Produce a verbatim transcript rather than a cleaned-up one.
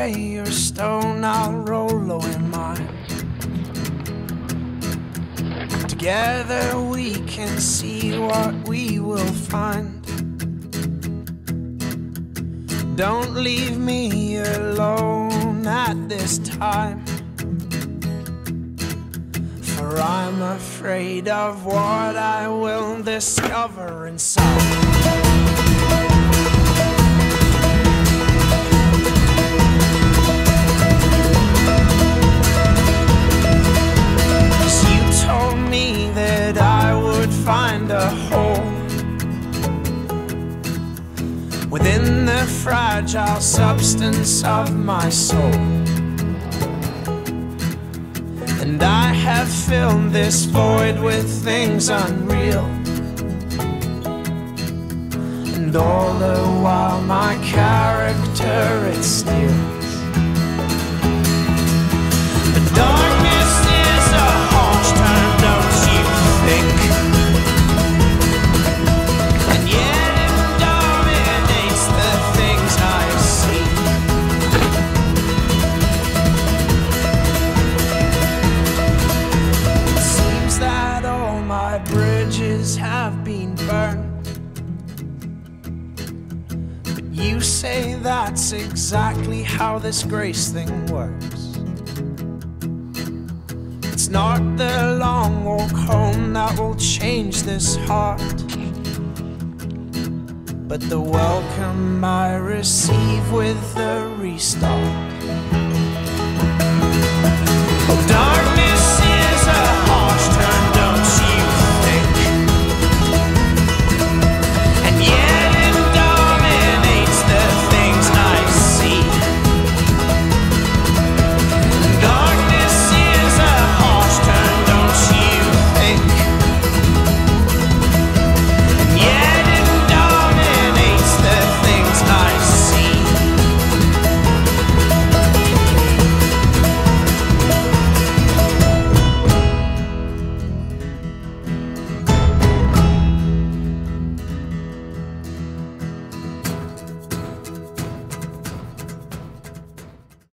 away your stone, I'll roll away mine. Together we can see what we will find. Don't leave me alone at this time, for I'm afraid of what I will discover inside. Find a hole within the fragile substance of my soul, and I have filled this void with things unreal, and all the while my character it steals. The darkness is a harsh term, don't you think? Have been burned, but you say that's exactly how this grace thing works. It's not the long walk home that will change this heart, but the welcome I receive with the restart.